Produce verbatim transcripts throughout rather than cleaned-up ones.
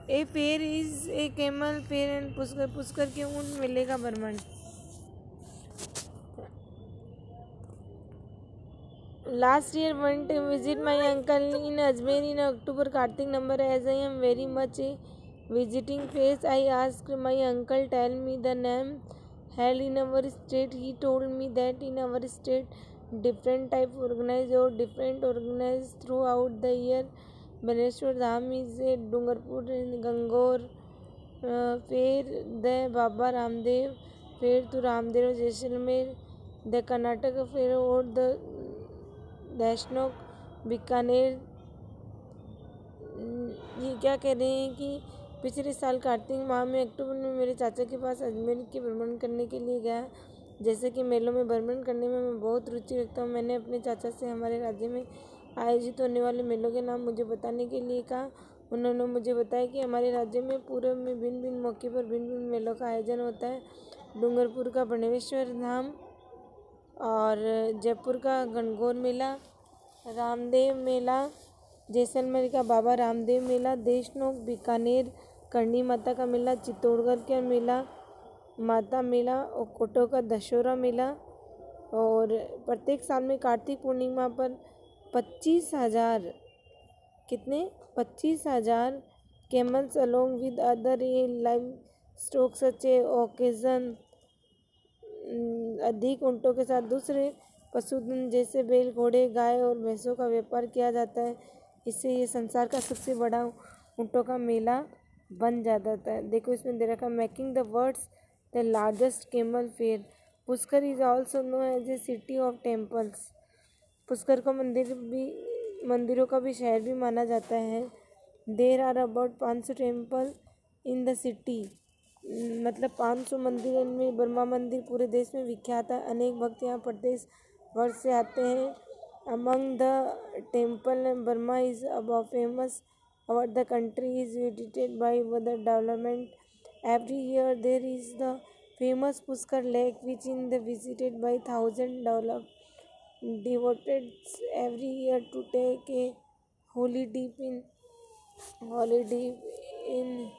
A fair is a camel fair and Pushkar Pushkar के ऊंट मेले का भ्रमण। Last year went to visit my uncle in Ajmer in October Kartik number as I am very much a visiting place. I asked my uncle tell me the name held in our state. He told me that in our state different type organized or different organized throughout the year. Baneshwar Dham is a Dungarpur and Gangor uh, fair, the Baba Ramdev fair to Ramdev Jaisalmer, the Karnataka fair or the दैशनोक Bikaner. ये क्या कह रहे हैं कि पिछले साल कार्तिक माह में अक्टूबर में मेरे चाचा के पास अजमेर के भ्रमण करने के लिए गया। जैसे कि मेलों में भ्रमण करने में मैं बहुत रुचि रखता हूँ, मैंने अपने चाचा से हमारे राज्य में आयोजित होने वाले मेलों के नाम मुझे बताने के लिए कहा। उन्होंने मुझे बताया कि हमारे राज्य में पूर्व में भिन्न भिन्न मौके पर भिन्न भिन्न मेलों का आयोजन होता है। डूंगरपुर का बनेश्वर धाम और जयपुर का गणगौर मेला, रामदेव मेला, जैसलमेर का बाबा रामदेव मेला, देशनोक बीकानेर करणी माता का मेला, चित्तौड़गढ़ का मेला माता मेला और कोटो का दशहरा मेला। और प्रत्येक साल में कार्तिक पूर्णिमा पर पच्चीस हजार कितने पच्चीस हजार camels along with other a livestock such a occasion, अधिक ऊँटों के साथ दूसरे पशुधन जैसे बैल, घोड़े, गाय और भैंसों का व्यापार किया जाता है। इससे ये संसार का सबसे बड़ा ऊँटों का मेला बन जाता है। देखो इसमें दे रखा making the world's the largest camel fair. Pushkar is also known as a city of temples. Pushkar को मंदिर भी मंदिरों का भी शहर भी माना जाता है। देर आर अबाउट पाँच सौ टेम्पल इन द सिटी, मतलब पाँच सौ मंदिर इनमें ब्रह्मा मंदिर पूरे देश में विख्यात है। अनेक भक्त यहाँ प्रदेश वर्ष से आते हैं। Among the temple Brahma is about famous about the country is visited by the development every year. There is the famous Pushkar lake which in the visited by thousand develop devoteds every year to take a holy dip in holy dip in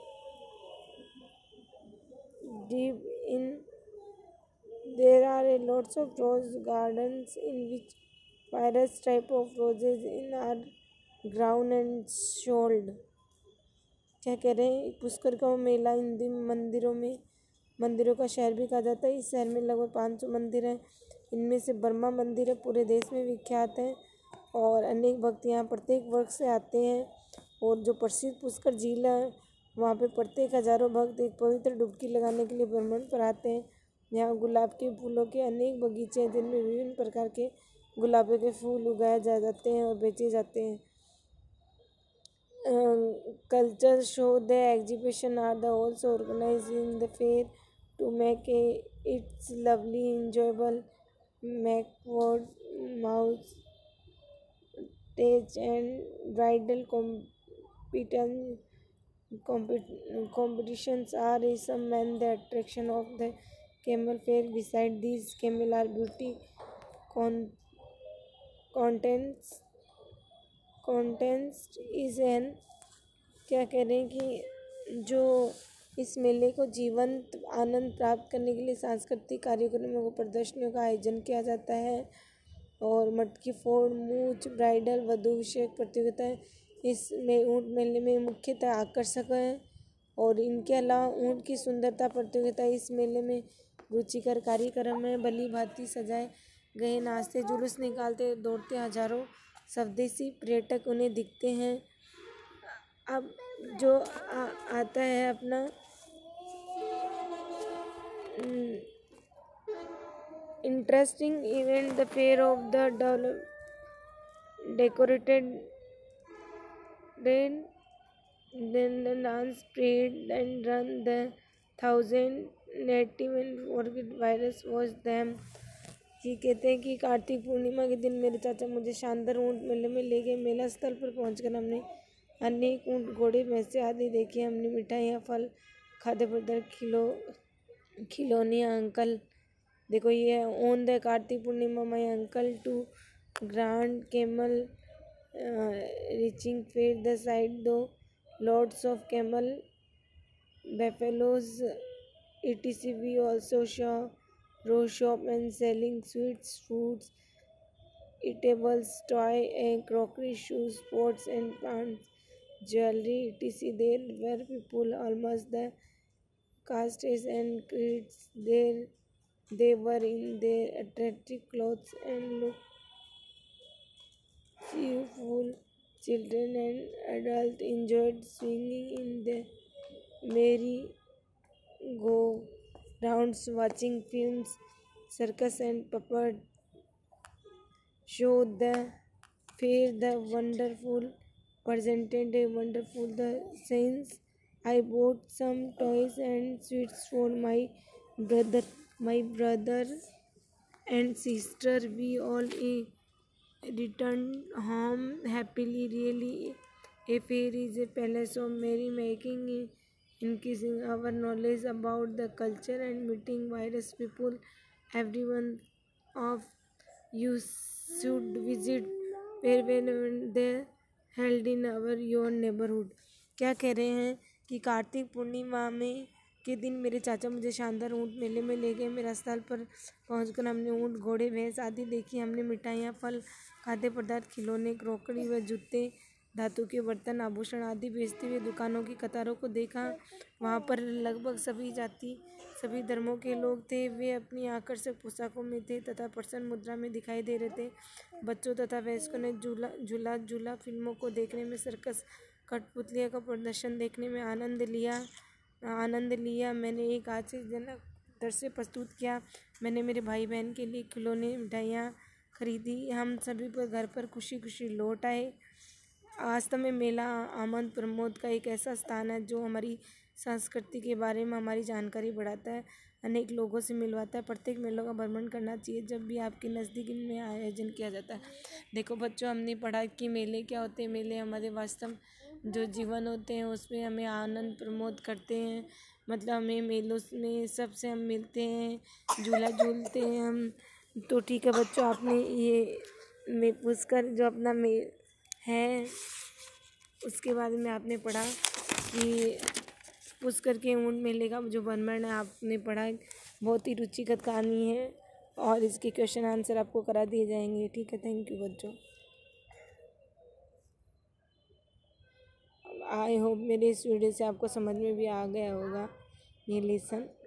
deep in. There are a lots of rose gardens in which various type of roses in are ground and sold. क्या कह रहे हैं, पुष्कर का मेला हिंदी मंदिरों में मंदिरों का शहर भी कहा जाता है। इस शहर में लगभग पाँच सौ मंदिर हैं। इनमें से ब्रह्मा मंदिर है पूरे देश में विख्यात है और अनेक भक्त यहाँ प्रत्येक वर्ष से आते हैं। और जो प्रसिद्ध पुष्कर झील है वहाँ पे प्रत्येक हजारों भक्त एक पवित्र डुबकी लगाने के लिए भ्रमण पर आते हैं। यहाँ गुलाब के फूलों के अनेक बगीचे हैं जिनमें विभिन्न प्रकार के गुलाबों के फूल उगाए जा जाते हैं और बेचे जाते हैं। Culture show the exhibition are the also organise in the fair to make a its lovely enjoyable make word mouth taste and bridal competition competitions are some and the attraction of the camel fair. Beside these, camel are beauty con- contents contents is an क्या कह रहे हैं कि जो इस मेले को जीवंत आनंद प्राप्त करने के लिए सांस्कृतिक कार्यक्रमों को प्रदर्शनियों का आयोजन किया जाता है। और मटकी फोड़, मूछ, ब्राइडल, वधु विषयक प्रतियोगिताएं इसमें ऊँट मेले में मुख्यतः आकर्षक हैं। और इनके अलावा ऊँट की सुंदरता प्रतियोगिता इस मेले में रुचिकर कार्यक्रम है। भली भांति सजाए गए नाचते जुलूस निकालते दौड़ते हजारों स्वदेशी पर्यटक उन्हें दिखते हैं। अब जो आ, आता है अपना interesting event the fair of the develop decorated Then, then the dance parade and run the thousand native and forget virus was them. ये कहते हैं कि कार्तिक पूर्णिमा के दिन मेरे चाचा मुझे शानदार ऊँट मेले में ले गए। मेला स्थल पर पहुंचकर हमने अनेक ऊँट, घोड़े, भैंसे आदि देखे। हमने मिठाइयाँ, फल, खाद्य पदार्थ, खिलो खिलौने। अंकल देखो ये on the Kartik Purnima my uncle to grand camel reaching fair the side though lots of camel, buffaloes, et cetera. We also saw rose shop and selling sweets, fruits, eatables, toy and crockery, shoes, pots and plants, jewelry, et cetera. There were people almost the castes and creeds. There they were in their attractive clothes and looked cheerful. Children and adults enjoyed swinging in the merry go rounds, watching films, circus and puppet show. The fair, the wonderful presented a wonderful the scenes. I bought some toys and sweets for my brother, my brother and sister. We all eh, returned home happily. Really, a fair is a palace of merrymaking, eh, increasing our knowledge about the culture and meeting various people. Everyone of you should visit fair when they held in our your neighborhood. क्या कह रहे हैं कि कार्तिक पूर्णिमा में के दिन मेरे चाचा मुझे शानदार ऊँट मेले में ले गए। मेरा स्थल पर पहुंचकर हमने ऊँट, घोड़े, भैंस आदि देखी। हमने मिठाइयाँ, फल, खाद्य पदार्थ, खिलौने, क्रॉकरी व जूते, धातु के बर्तन, आभूषण आदि बेचती हुई दुकानों की कतारों को देखा। वहाँ पर लगभग सभी जाति, सभी धर्मों के लोग थे। वे अपनी आकर्षक पोशाकों में थे तथा प्रसन्न मुद्रा में दिखाई दे रहे थे। बच्चों तथा वयस्कों ने झूला झूला झूला फिल्मों को देखने में, सर्कस, कठपुतलियों का प्रदर्शन देखने में आनंद लिया आनंद लिया मैंने एक आश्चर्यजनक दृश्य प्रस्तुत किया। मैंने मेरे भाई बहन के लिए खिलौने, मिठाइयाँ खरीदी। हम सभी पर घर पर खुशी खुशी लौट आए। वास्तव में मेला आनंद प्रमोद का एक ऐसा स्थान है जो हमारी संस्कृति के बारे में हमारी जानकारी बढ़ाता है, अनेक लोगों से मिलवाता है। प्रत्येक मेलों का भ्रमण करना चाहिए जब भी आपके नज़दीक इनमें आयोजन किया जाता है। देखो बच्चों, हमने पढ़ा कि मेले क्या होते हैं। मेले हमारे वास्तव जो जीवन होते हैं उसमें हमें आनंद प्रमोद करते हैं। मतलब हमें मेलों में सबसे हम मिलते हैं, झूला झूलते हैं हम। तो ठीक है बच्चों, आपने ये में पूछकर जो अपना मे है उसके बारे में आपने पढ़ा कि पुष्कर के ऊँट मेले का जो वर्णन है आपने पढ़ा। बहुत ही रुचिकर कहानी है और इसके क्वेश्चन आंसर आपको करा दिए जाएंगे। ठीक है, थैंक यू बच्चों। आई होप मेरे इस वीडियो से आपको समझ में भी आ गया होगा ये लेसन।